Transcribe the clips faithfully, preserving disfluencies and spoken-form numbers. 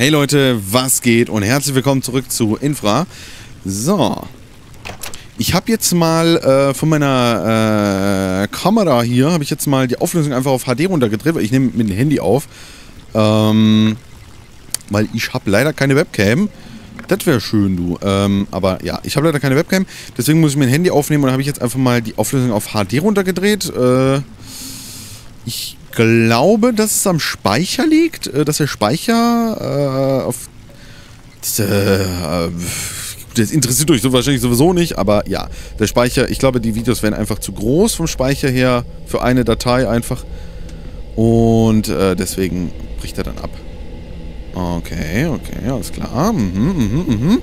Hey Leute, was geht und herzlich willkommen zurück zu Infra. So, ich habe jetzt mal äh, von meiner äh, Kamera hier, habe ich jetzt mal die Auflösung einfach auf H D runtergedreht, weil ich nehme mit dem Handy auf. Ähm, weil ich habe leider keine Webcam. Das wäre schön, du. Ähm, aber ja, ich habe leider keine Webcam, deswegen muss ich mein Handy aufnehmen und habe ich jetzt einfach mal die Auflösung auf H D runtergedreht. Äh, ich glaube, dass es am Speicher liegt, äh, dass der Speicher äh, auf... Das, äh, das interessiert euch so wahrscheinlich sowieso nicht, aber ja, der Speicher, ich glaube, die Videos wären einfach zu groß vom Speicher her für eine Datei einfach. Und äh, deswegen bricht er dann ab. Okay, okay, alles klar. Mhm, mhm, mhm.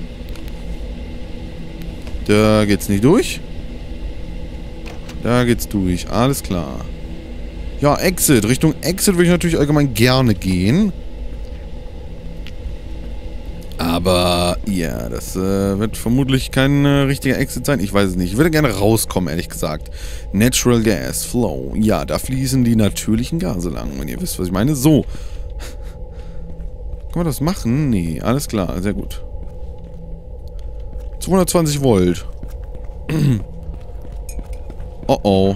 Da geht's nicht durch. Da geht's durch, alles klar. Ja, Exit. Richtung Exit würde ich natürlich allgemein gerne gehen. Aber, ja, das äh, wird vermutlich kein äh, richtiger Exit sein. Ich weiß es nicht. Ich würde gerne rauskommen, ehrlich gesagt. Natural Gas Flow. Ja, da fließen die natürlichen Gase lang, wenn ihr wisst, was ich meine. So. Kann man das machen? Nee, alles klar. Sehr gut. zweihundertzwanzig Volt. Oh oh.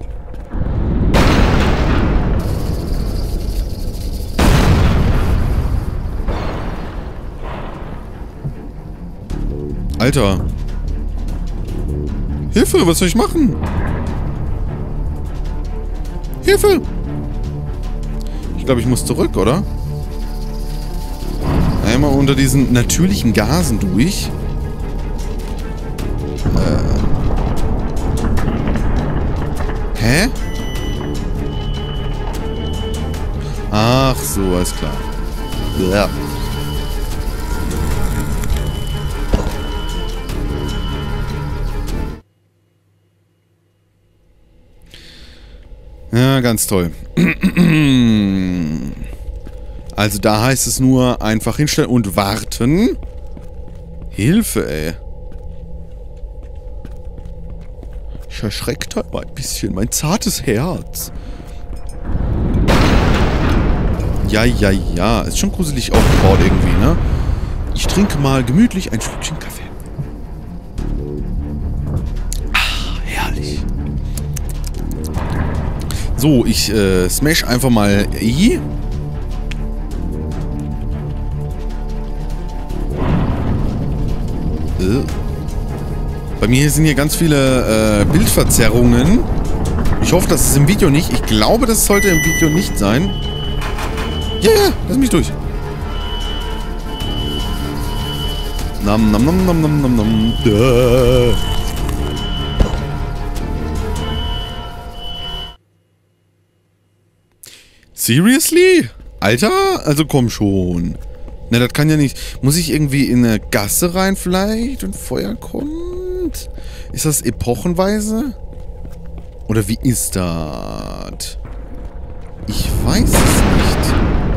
Alter. Hilfe, was soll ich machen? Hilfe! Ich glaube, ich muss zurück, oder? Einmal unter diesen natürlichen Gasen durch. Äh. Hä? Ach so, alles klar. Ja. Ja, ganz toll. Also da heißt es nur einfach hinstellen und warten. Hilfe, ey. Ich erschreckt halt mal ein bisschen. Mein zartes Herz. Ja, ja, ja. Ist schon gruselig aufgebaut irgendwie, ne? Ich trinke mal gemütlich ein Schlückchen Kaffee. Ah, herrlich. So, ich äh, smash einfach mal I. Bei mir sind hier ganz viele äh, Bildverzerrungen. Ich hoffe, das ist im Video nicht. Ich glaube, das sollte im Video nicht sein. Ja, ja, lass mich durch. Nam, nam, nam, nam, nam, nam, nam. Duh. Seriously? Alter? Also komm schon. Na, das kann ja nicht... Muss ich irgendwie in eine Gasse rein vielleicht und Feuer kommt? Ist das epochenweise? Oder wie ist das? Ich weiß es nicht.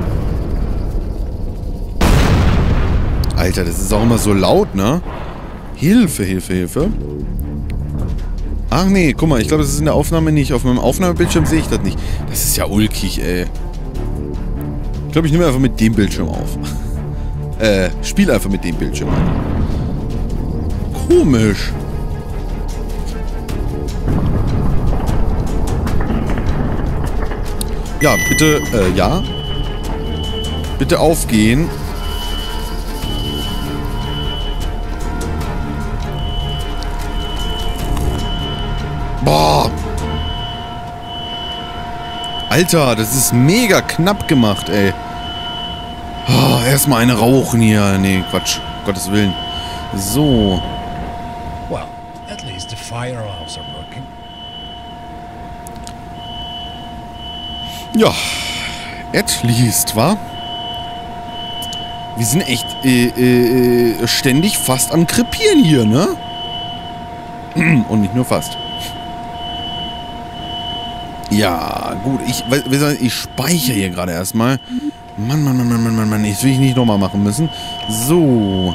Alter, das ist auch immer so laut, ne? Hilfe, Hilfe, Hilfe. Ach nee, guck mal, ich glaube, das ist in der Aufnahme nicht. Auf meinem Aufnahmebildschirm sehe ich das nicht. Das ist ja ulkig, ey. Ich glaube, ich nehme einfach mit dem Bildschirm auf. äh, spiel einfach mit dem Bildschirm ein. Komisch. Ja, bitte, äh, ja. Bitte aufgehen. Boah. Alter, das ist mega knapp gemacht, ey. Oh, erstmal eine rauchen hier. Nee, Quatsch. Um Gottes Willen. So. Well, at least the fire alarms are working. Ja. At least, wa? Wir sind echt äh, äh, ständig fast am Krepieren hier, ne? Und nicht nur fast. Ja, gut. Ich, ich speichere hier gerade erstmal. Mann, Mann, Mann, Mann, Mann, Mann, Mann. Das will ich nicht nochmal machen müssen. So.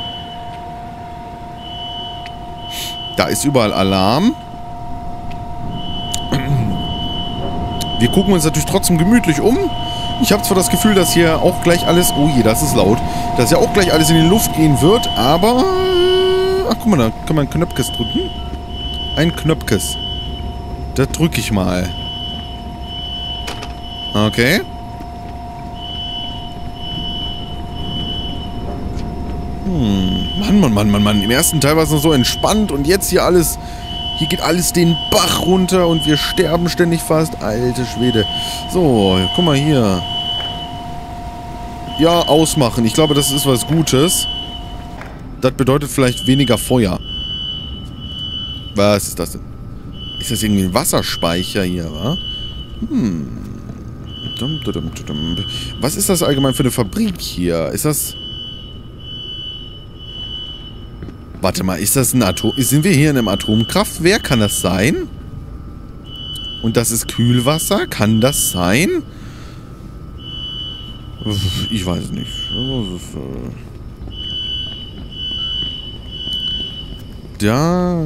Da ist überall Alarm. Wir gucken uns natürlich trotzdem gemütlich um. Ich habe zwar das Gefühl, dass hier auch gleich alles... Oh je, das ist laut. Dass ja auch gleich alles in die Luft gehen wird, aber... Ach, guck mal, da kann man ein Knöpfkes drücken. Ein Knöpfkes. Das drücke ich mal. Okay. Hm. Mann, Mann, Mann, Mann, Mann. Im ersten Teil war es noch so entspannt und jetzt hier alles... Hier geht alles den Bach runter und wir sterben ständig fast. Alte Schwede. So, guck mal hier. Ja, ausmachen. Ich glaube, das ist was Gutes. Das bedeutet vielleicht weniger Feuer. Was ist das denn? Ist das irgendwie ein Wasserspeicher hier, wa? Hm. Was ist das allgemein für eine Fabrik hier? Ist das... Warte mal, ist das ein Atom... Sind wir hier in einem Atomkraftwerk? Kann das sein? Und das ist Kühlwasser? Kann das sein? Ich weiß es nicht. Da...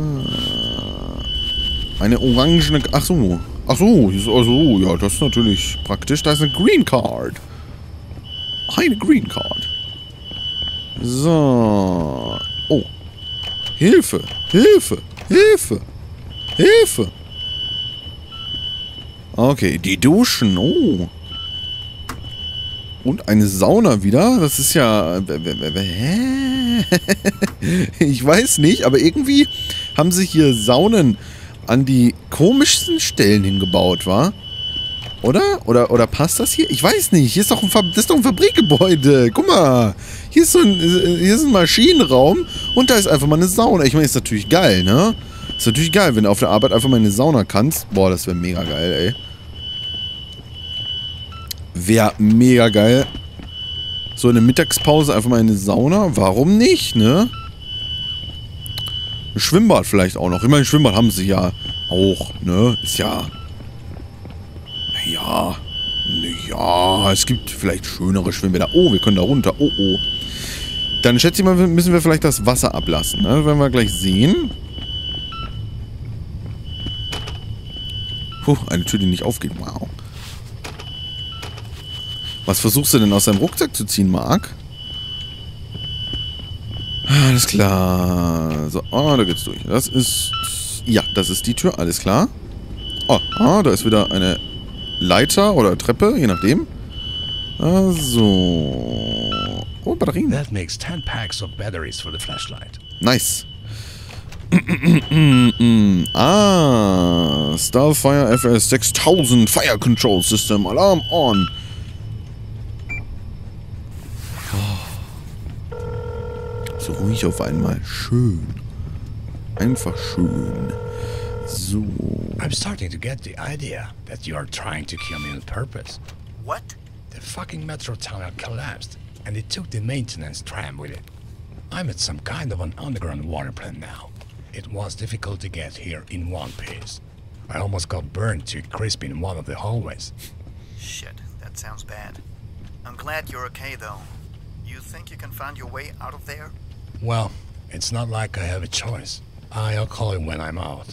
Eine orangene... Ach so. Ach so. Ach so. Ja, das ist natürlich praktisch. Da ist eine Green Card. Eine Green Card. So. Oh. Hilfe! Hilfe! Hilfe! Hilfe! Okay, die Duschen. Oh. Und eine Sauna wieder. Das ist ja... Hä? Ich weiß nicht, aber irgendwie haben sie hier Saunen an die komischsten Stellen hingebaut, wa? Oder? Oder, oder passt das hier? Ich weiß nicht. Hier ist doch ein, Fab- das ist doch ein Fabrikgebäude. Guck mal. Hier ist so ein, hier ist ein Maschinenraum und da ist einfach mal eine Sauna. Ich meine, ist natürlich geil, ne? Ist natürlich geil, wenn du auf der Arbeit einfach mal in eine Sauna kannst. Boah, das wäre mega geil, ey. Wäre mega geil. So eine Mittagspause einfach mal in eine Sauna. Warum nicht, ne? Ein Schwimmbad vielleicht auch noch. Ich meine, ein Schwimmbad haben sie ja auch, ne? Ist ja... Ja, ja, es gibt vielleicht schönere Schwimmbäder. Oh, wir können da runter. Oh, oh. Dann schätze ich mal, müssen wir vielleicht das Wasser ablassen. Ne? Das werden wir gleich sehen. Puh, eine Tür, die nicht aufgeht. Wow. Was versuchst du denn aus deinem Rucksack zu ziehen, Marc? Alles klar. So, oh, da geht's durch. Das ist... Ja, das ist die Tür. Alles klar. Oh, oh, da ist wieder eine... Leiter oder Treppe, je nachdem. Also. Oh, Batterien. That makes ten packs of batteries for the flashlight. Nice. Ah, Starfire F S sechstausend Fire Control System. Alarm on. So ruhig auf einmal. Schön. Einfach schön. So. I'm starting to get the idea that you are trying to kill me on purpose. What? The fucking metro tunnel collapsed, and they took the maintenance tram with it. I'm at some kind of an underground water plant now. It was difficult to get here in one piece. I almost got burned to a crisp in one of the hallways. Shit, that sounds bad. I'm glad you're okay though. You think you can find your way out of there? Well, it's not like I have a choice. I'll call it when I'm out.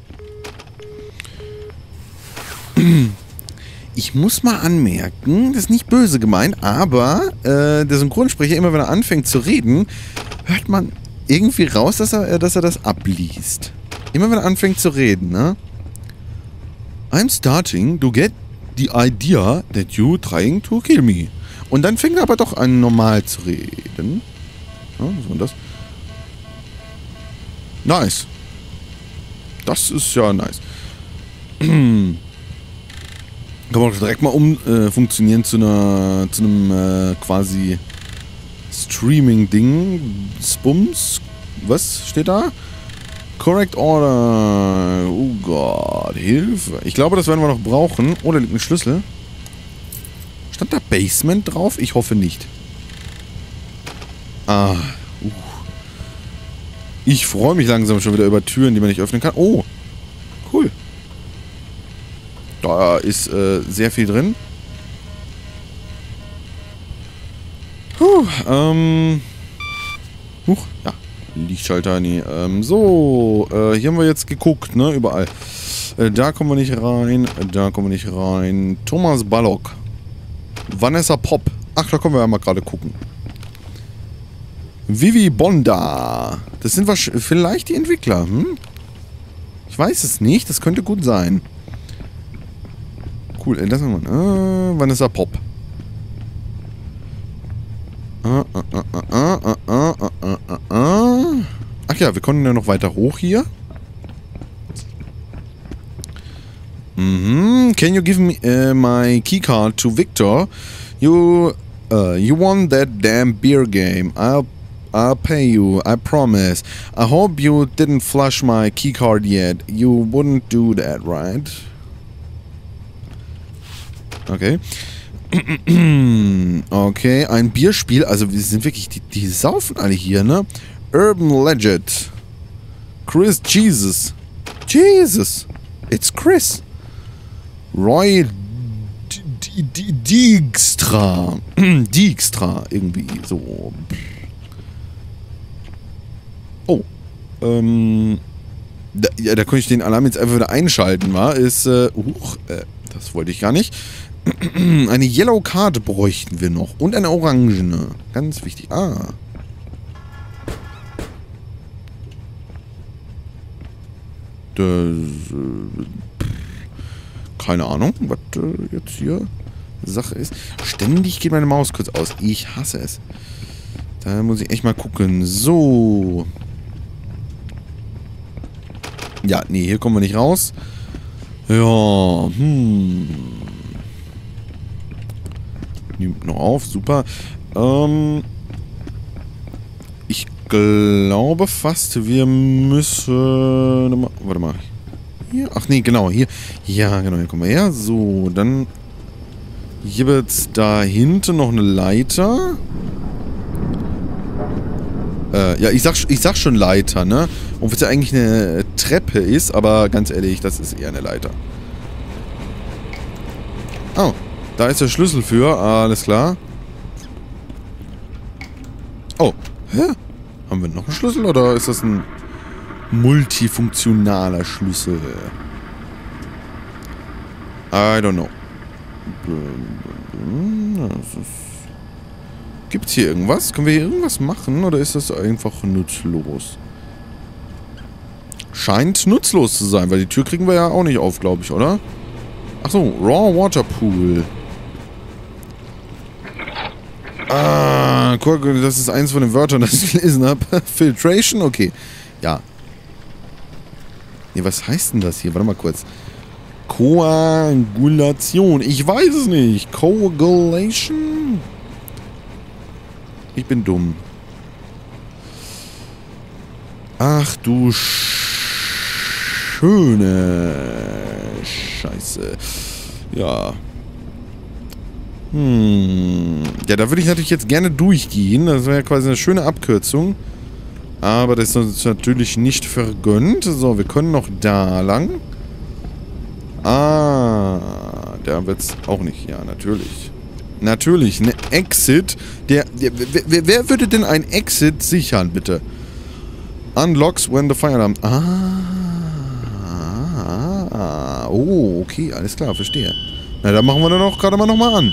Ich muss mal anmerken, das ist nicht böse gemeint, aber äh, der Synchronsprecher, immer wenn er anfängt zu reden, hört man irgendwie raus, dass er, dass er das abliest. Immer wenn er anfängt zu reden, ne? I'm starting to get the idea that you're trying to kill me. Und dann fängt er aber doch an, normal zu reden. Ja, was war das? Nice. Das ist ja nice. Kann man auch direkt mal umfunktionieren äh, zu einer, zu einem äh, quasi Streaming-Ding. Spums. Was steht da? Correct Order. Oh Gott, Hilfe. Ich glaube, das werden wir noch brauchen. Oh, da liegt ein Schlüssel. Stand da Basement drauf? Ich hoffe nicht. Ah. Uh. Ich freue mich langsam schon wieder über Türen, die man nicht öffnen kann. Oh. Cool. Da ist äh, sehr viel drin. Puh, ähm. Huch, ja. Lichtschalter, nee. Ähm, so, äh, hier haben wir jetzt geguckt, ne, überall. Äh, da kommen wir nicht rein, da kommen wir nicht rein. Thomas Ballock. Vanessa Pop. Ach, da können wir ja mal gerade gucken. Vivi Bonda. Das sind wahrscheinlich vielleicht die Entwickler, hm? Ich weiß es nicht. Das könnte gut sein. Cool. Das haben wir. Äh, Vanessa Pop. Ach ja, wir konnten ja noch weiter hoch hier. Mhm. Can you give me uh, my keycard to Victor? You uh, you won that damn beer game. I'll I'll pay you. I promise. I hope you didn't flush my keycard yet. You wouldn't do that, right? Okay. Okay, ein Bierspiel. Also wir sind wirklich, die, die saufen alle hier, ne? Urban Legend. Chris Jesus. Jesus. It's Chris. Roy Dijkstra. Dijkstra. Irgendwie so. Oh. Ähm. Da, ja, da könnte ich den Alarm jetzt einfach wieder einschalten, wa? Ist, äh, huch, äh, das wollte ich gar nicht. Eine Yellow Card bräuchten wir noch. Und eine orangene. Ganz wichtig. Ah. Das, äh, keine Ahnung, was äh, jetzt hier Sache ist. Ständig geht meine Maus kurz aus. Ich hasse es. Da muss ich echt mal gucken. So. Ja, nee, hier kommen wir nicht raus. Ja, hm. Nimmt noch auf, super. Ähm, ich glaube fast, wir müssen... Warte mal. Hier? Ach nee, genau, hier. Ja, genau, hier kommen wir her. So, dann... Hier wird es da hinten noch eine Leiter. Äh, ja, ich sag, ich sag schon Leiter, ne? Obwohl es ja eigentlich eine Treppe ist, aber ganz ehrlich, das ist eher eine Leiter. Oh. Da ist der Schlüssel für, alles klar. Oh, hä? Haben wir noch einen Schlüssel oder ist das ein multifunktionaler Schlüssel? I don't know. Gibt's hier irgendwas? Können wir hier irgendwas machen oder ist das einfach nutzlos? Scheint nutzlos zu sein, weil die Tür kriegen wir ja auch nicht auf, glaube ich, oder? Ach so, Raw Water Pool. Ah, das ist eins von den Wörtern, das ich gelesen habe. Filtration? Okay. Ja. Nee, was heißt denn das hier? Warte mal kurz. Koagulation. Ich weiß es nicht. Coagulation? Ich bin dumm. Ach du schöne Scheiße. Ja. Hm. Ja, da würde ich natürlich jetzt gerne durchgehen. Das wäre ja quasi eine schöne Abkürzung. Aber das ist uns natürlich nicht vergönnt. So, wir können noch da lang. Ah, da wird's auch nicht. Ja, natürlich. Natürlich, eine Exit. Der, der wer, wer würde denn ein Exit sichern, bitte? Unlocks when the fire alarm. Ah, ah, ah. Oh, okay, alles klar, verstehe. Na, dann machen wir dann auch gerade mal nochmal an.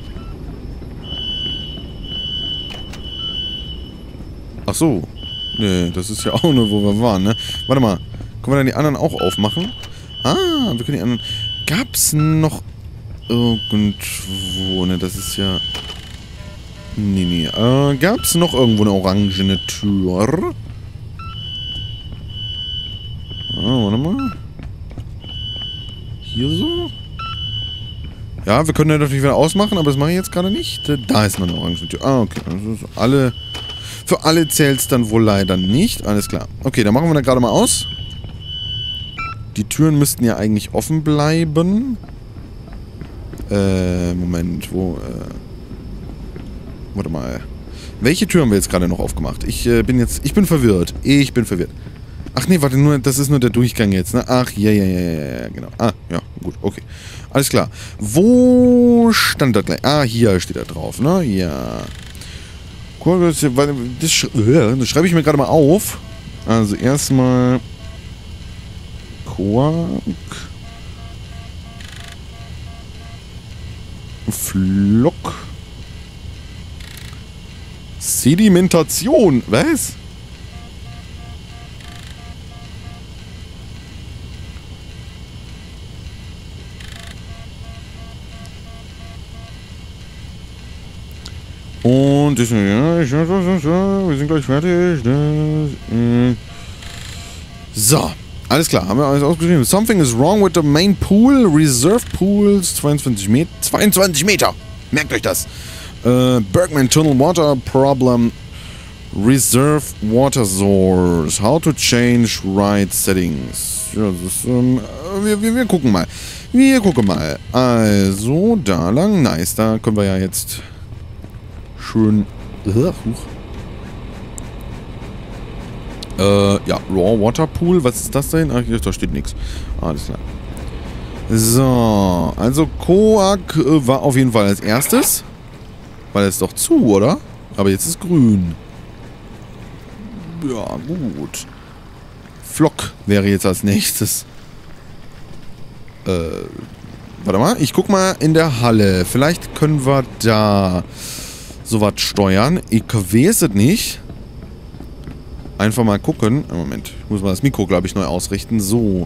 Ach so. Nee, das ist ja auch nur, wo wir waren, ne? Warte mal. Können wir dann die anderen auch aufmachen? Ah, wir können die anderen... Gab's noch irgendwo... Ne, das ist ja... Nee, nee. Äh, gab's noch irgendwo eine orangene Tür? Ah, warte mal. Hier so? Ja, wir können ja natürlich wieder ausmachen, aber das mache ich jetzt gerade nicht. Da ist noch eine orangene Tür. Ah, okay. Also alle... Für alle zählt es dann wohl leider nicht. Alles klar. Okay, dann machen wir da gerade mal aus. Die Türen müssten ja eigentlich offen bleiben. Äh, Moment, wo, äh... Warte mal. Welche Tür haben wir jetzt gerade noch aufgemacht? Ich äh, bin jetzt... Ich bin verwirrt. Ich bin verwirrt. Ach nee, warte, nur, das ist nur der Durchgang jetzt, ne? Ach, ja, ja, ja, ja, genau. Ah, ja, gut, okay. Alles klar. Wo stand das gleich? Ah, hier steht er drauf, ne? Ja. Das, sch das schreibe ich mir gerade mal auf. Also erstmal Quark Flock. Sedimentation. Was? Und das, ja, wir sind gleich fertig. So, alles klar, haben wir alles ausgeschrieben. Something is wrong with the main pool. Reserve pools, zweiundzwanzig Meter. zweiundzwanzig Meter! Merkt euch das. Uh, Bergman Tunnel Water Problem. Reserve Water Source. How to change right settings. Ja, das ist, ähm, wir, wir, wir gucken mal. Wir gucken mal. Also, da lang. Nice, da können wir ja jetzt schön... Uh, äh, ja, Raw Water Pool. Was ist das denn? Ach, da steht nichts. Alles klar. So, also Koak äh, war auf jeden Fall als erstes. Weil es doch zu, oder? Aber jetzt ist grün. Ja, gut. Flock wäre jetzt als nächstes. Äh, warte mal. Ich guck mal in der Halle. Vielleicht können wir da sowas steuern. Ich weiß es nicht. Einfach mal gucken. Moment. Ich muss mal das Mikro, glaube ich, neu ausrichten. So.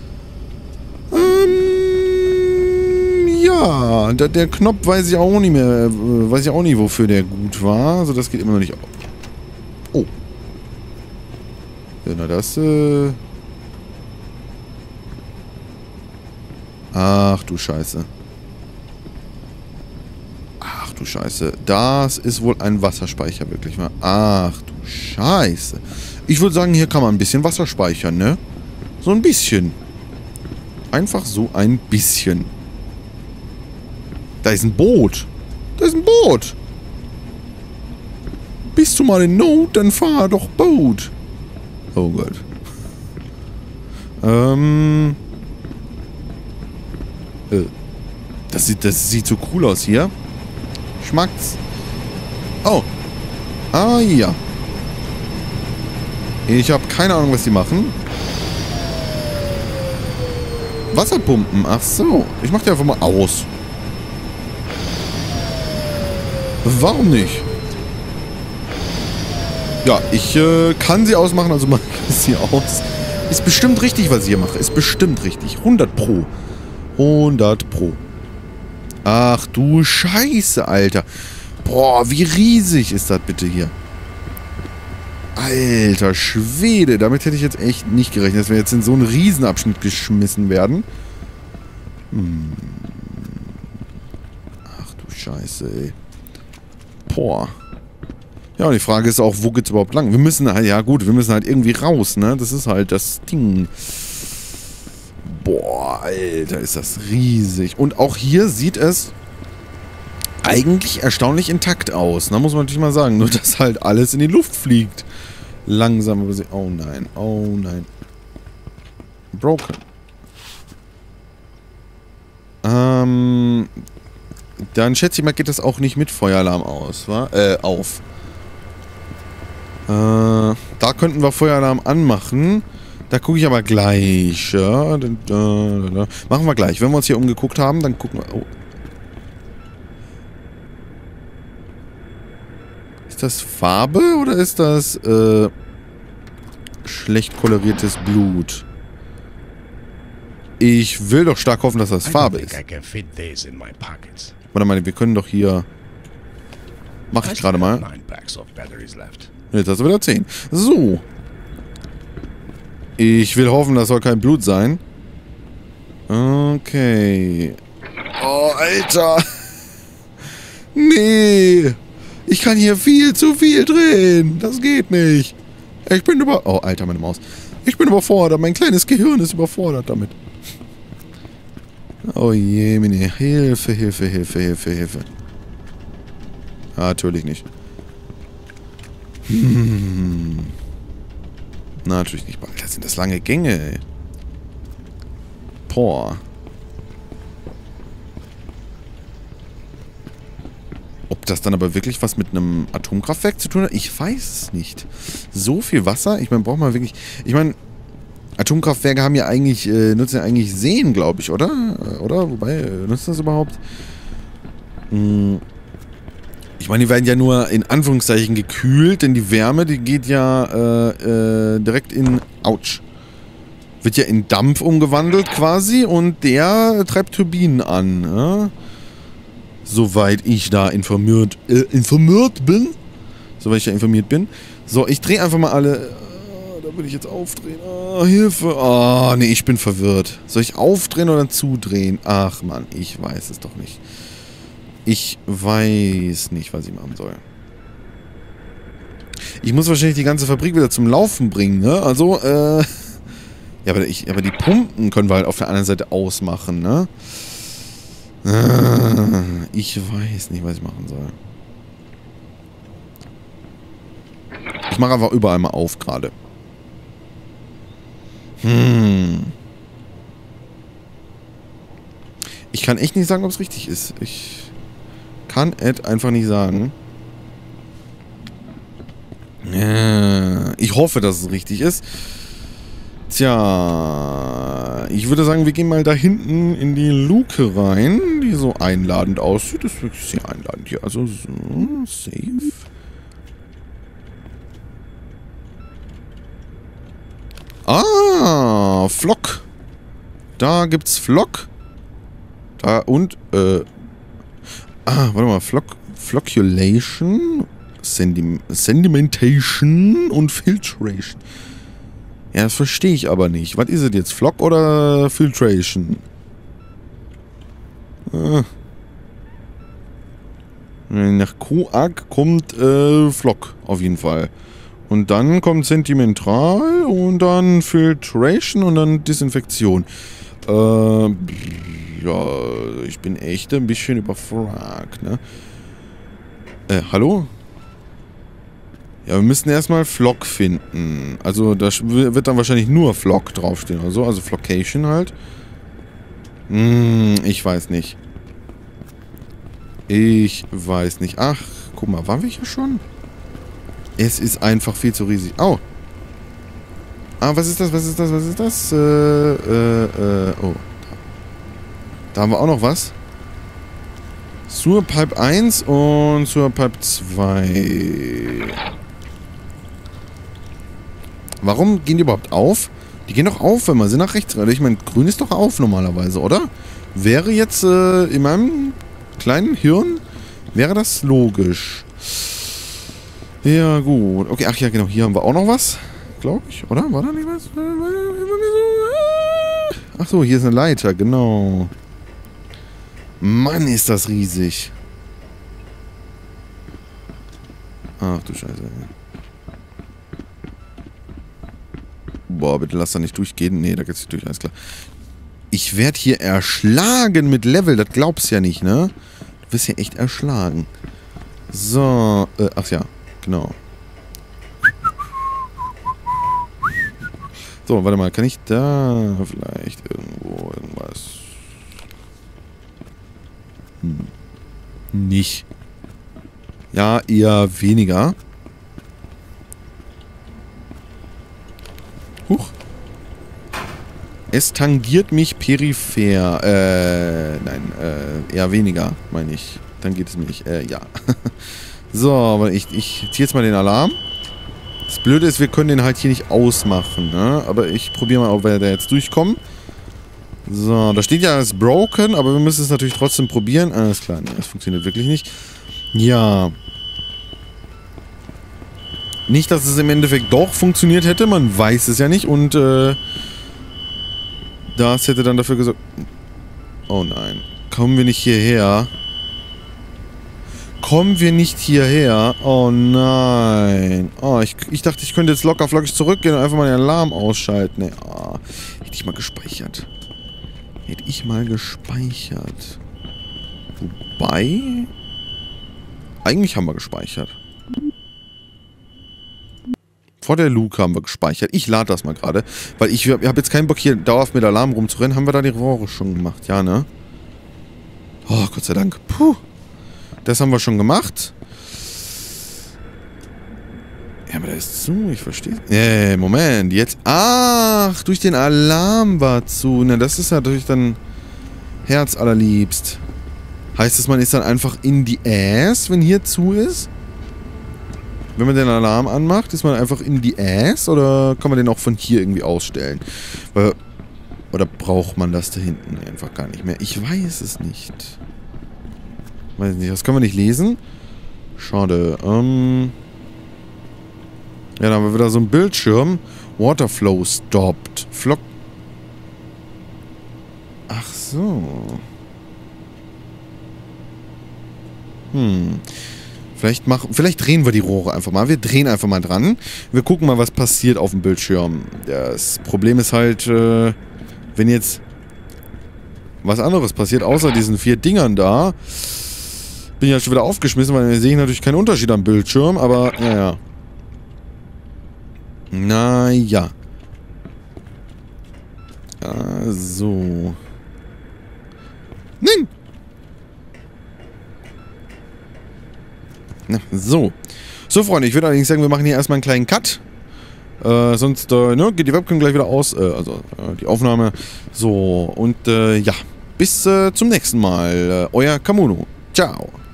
Ähm, ja. Der, der Knopf weiß ich auch nicht mehr. Weiß ich auch nicht, wofür der gut war. Also das geht immer noch nicht auf. Oh. Ja, na das, äh... Ach du Scheiße. Ach du Scheiße. Das ist wohl ein Wasserspeicher, wirklich mal. Ach du Scheiße. Ich würde sagen, hier kann man ein bisschen Wasser speichern, ne? So ein bisschen. Einfach so ein bisschen. Da ist ein Boot. Da ist ein Boot. Bist du mal in Not, dann fahr doch Boot. Oh Gott. Ähm... Äh, das sieht, das sieht so cool aus hier. Schmackt's. Oh. Ah, ja. Ich habe keine Ahnung, was die machen. Wasserpumpen. Ach so. Ich mach die einfach mal aus. Warum nicht? Ja, ich äh, kann sie ausmachen, also mache ich sie aus. Ist bestimmt richtig, was ich hier mache. Ist bestimmt richtig. hundert Pro. hundert Pro. Ach du Scheiße, Alter. Boah, wie riesig ist das bitte hier. Alter Schwede. Damit hätte ich jetzt echt nicht gerechnet, dass wir jetzt in so einen Riesenabschnitt geschmissen werden. Hm. Ach du Scheiße, ey. Boah. Ja, und die Frage ist auch, wo geht's überhaupt lang? Wir müssen halt, ja gut, wir müssen halt irgendwie raus, ne? Das ist halt das Ding. Boah, Alter, ist das riesig. Und auch hier sieht es eigentlich erstaunlich intakt aus. Da muss man natürlich mal sagen. Nur, dass halt alles in die Luft fliegt. Langsam, aber sie... Oh nein, oh nein. Broken. Ähm... Dann schätze ich mal, geht das auch nicht mit Feueralarm aus, wa? Äh, auf. Äh, da könnten wir Feueralarm anmachen. Da gucke ich aber gleich. Ja. Da, da, da. Machen wir gleich. Wenn wir uns hier umgeguckt haben, dann gucken wir... Oh. Ist das Farbe oder ist das äh, schlecht koloriertes Blut? Ich will doch stark hoffen, dass das Farbe ist. Warte mal, wir können doch hier... Mach ich gerade mal. Jetzt hast du wieder zehn. So. Ich will hoffen, das soll kein Blut sein. Okay. Oh, Alter. Nee. Ich kann hier viel zu viel drehen. Das geht nicht. Ich bin über... Oh, Alter, meine Maus. Ich bin überfordert. Mein kleines Gehirn ist überfordert damit. Oh je, meine. Hilfe, Hilfe, Hilfe, Hilfe, Hilfe. Ah, natürlich nicht. Hm. Na, natürlich nicht. Alter, sind das lange Gänge, ey. Boah. Ob das dann aber wirklich was mit einem Atomkraftwerk zu tun hat? Ich weiß es nicht. So viel Wasser? Ich meine, braucht man wirklich... Ich meine, Atomkraftwerke haben ja eigentlich... Äh, nutzen ja eigentlich Seen, glaube ich, oder? Oder? Wobei, äh, nutzt das überhaupt? Hm. Ich meine, die werden ja nur in Anführungszeichen gekühlt, denn die Wärme, die geht ja äh, äh, direkt in... Autsch. Wird ja in Dampf umgewandelt quasi und der treibt Turbinen an. Ja? Soweit ich da informiert, äh, informiert bin. Soweit ich da informiert bin. So, ich drehe einfach mal alle... Oh, da würde ich jetzt aufdrehen. Oh, Hilfe. Oh, nee, ich bin verwirrt. Soll ich aufdrehen oder zudrehen? Ach, Mann, ich weiß es doch nicht. Ich weiß nicht, was ich machen soll. Ich muss wahrscheinlich die ganze Fabrik wieder zum Laufen bringen, ne? Also, äh... Ja, aber, ich, aber die Pumpen können wir halt auf der anderen Seite ausmachen, ne? Ich weiß nicht, was ich machen soll. Ich mache einfach überall mal auf gerade. Hm. Ich kann echt nicht sagen, ob es richtig ist. Ich kann es einfach nicht sagen. Ich hoffe, dass es richtig ist. Tja, ich würde sagen, wir gehen mal da hinten in die Luke rein, die so einladend aussieht. Das ist wirklich sehr einladend hier. Also so, safe. Ah, Flock. Da gibt's Flock. Da und, äh. Ah, warte mal, Flock. Flocculation, Sendim Sedimentation und Filtration. Ja, das verstehe ich aber nicht. Was ist es jetzt? Flock oder Filtration? Ah. Nach Koak kommt äh, Flock auf jeden Fall. Und dann kommt Sentimental und dann Filtration und dann Desinfektion. Äh, ja, ich bin echt ein bisschen überfragt, ne? Äh, hallo? Ja, wir müssen erstmal Flock finden. Also, da wird dann wahrscheinlich nur Flock draufstehen oder so. Also Flocation halt. Hm, ich weiß nicht. Ich weiß nicht. Ach, guck mal, waren wir hier schon? Es ist einfach viel zu riesig. Oh. Ah, was ist das? Was ist das? Was ist das? Äh, äh, äh, oh. Da haben wir auch noch was. Sewer Pipe eins und Sewer Pipe zwei. Warum gehen die überhaupt auf? Die gehen doch auf, wenn man sie nach rechts dreht. Ich meine, grün ist doch auf normalerweise, oder? Wäre jetzt äh, in meinem kleinen Hirn, wäre das logisch. Ja, gut. Okay, ach ja, genau. Hier haben wir auch noch was. Glaube ich, oder? War da nicht was? Ach so, hier ist eine Leiter, genau. Mann, ist das riesig. Ach du Scheiße. Boah, bitte lass da nicht durchgehen. Nee, da geht's nicht durch, alles klar. Ich werde hier erschlagen mit Level, das glaubst du ja nicht, ne? Du wirst hier echt erschlagen. So, äh, ach ja, genau. So, warte mal, kann ich da vielleicht irgendwo irgendwas... Hm. Nicht. Ja, eher weniger. Huch. Es tangiert mich peripher. Äh, nein, äh, eher weniger, meine ich. Dann geht es mir nicht. Äh, ja. So, aber ich, ich ziehe jetzt mal den Alarm. Das Blöde ist, wir können den halt hier nicht ausmachen, ne? Aber ich probiere mal, ob wir da jetzt durchkommen. So, da steht ja alles broken, aber wir müssen es natürlich trotzdem probieren. Alles klar, nee, das funktioniert wirklich nicht. Ja. Nicht, dass es im Endeffekt doch funktioniert hätte, man weiß es ja nicht. Und, äh, das hätte dann dafür gesorgt... Oh nein. Kommen wir nicht hierher? Kommen wir nicht hierher? Oh nein. Oh, ich, ich dachte, ich könnte jetzt locker flockig zurückgehen und einfach mal den Alarm ausschalten. Nee, oh, hätte ich mal gespeichert. Hätte ich mal gespeichert. Wobei... Eigentlich haben wir gespeichert. Vor der Luke haben wir gespeichert. Ich lade das mal gerade. Weil ich habe jetzt keinen Bock, hier dauerhaft mit Alarm rumzurennen. Haben wir da die Rohre schon gemacht? Ja, ne? Oh, Gott sei Dank. Puh. Das haben wir schon gemacht. Ja, aber der ist zu. Ich verstehe. Äh, Moment. Jetzt. Ach, durch den Alarm war zu. Na, das ist natürlich dann Herz allerliebst. Heißt das, man ist dann einfach in die Ass, wenn hier zu ist? Wenn man den Alarm anmacht, ist man einfach in die Ass? Oder kann man den auch von hier irgendwie ausstellen? Weil, oder braucht man das da hinten einfach gar nicht mehr? Ich weiß es nicht. Weiß nicht, das können wir nicht lesen. Schade. Ähm ja, dann haben wir wieder so einen Bildschirm. Waterflow stopped. Flock. Ach so. Hm. Vielleicht machen, vielleicht drehen wir die Rohre einfach mal. Wir drehen einfach mal dran. Wir gucken mal, was passiert auf dem Bildschirm. Das Problem ist halt, äh, wenn jetzt was anderes passiert, außer diesen vier Dingern da, bin ich ja schon wieder aufgeschmissen, weil wir sehen natürlich keinen Unterschied am Bildschirm, aber, naja. Naja. Also. Nein! Na, so. So, Freunde, ich würde allerdings sagen, wir machen hier erstmal einen kleinen Cut. Äh, sonst, äh, ne, geht die Webcam gleich wieder aus. Äh, also, äh, die Aufnahme. So, und, äh, ja. Bis äh, zum nächsten Mal. Äh, euer Kamuno. Ciao.